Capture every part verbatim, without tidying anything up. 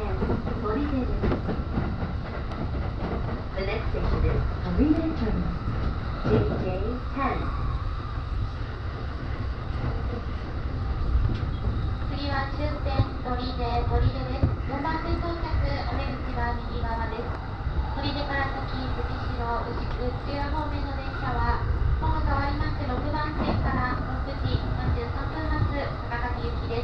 ten 砦です。The next station is Toride Terminal,ジェイジェイten。 次は終点砦砦です。よんばん線到着、お出口は右側です。砦から先、藤代、牛久、土浦方面の電車は今後変わりましてろくばん線からろくじよんじゅうさんぷん発、坂上行きです。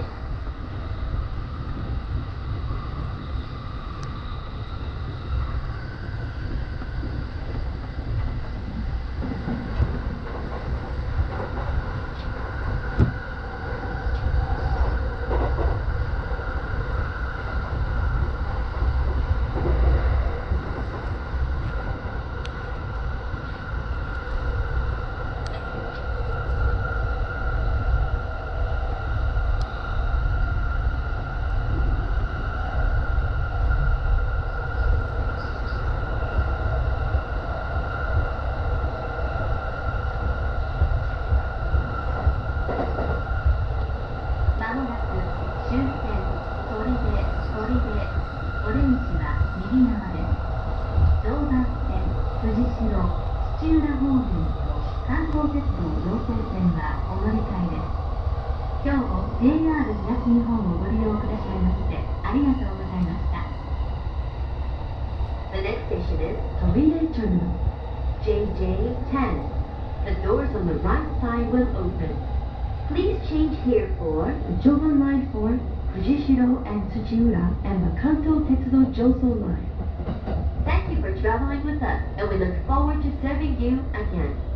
まもなく終点砦砦お出口は右側です。常磐線藤代土浦方面と関東鉄道常総線はお乗り換えです。今日も ジェイアール 東日本をご利用くださいましてありがとうございました。 The next station is Toride Terminal,ジェイジェイten. The doors on the right side will open. Please change here for the Joban Line for Fujishiro and Tsuchiura and the Kanto Tetsudo Joso Line. Thank you for traveling with us, and we look forward to serving you again.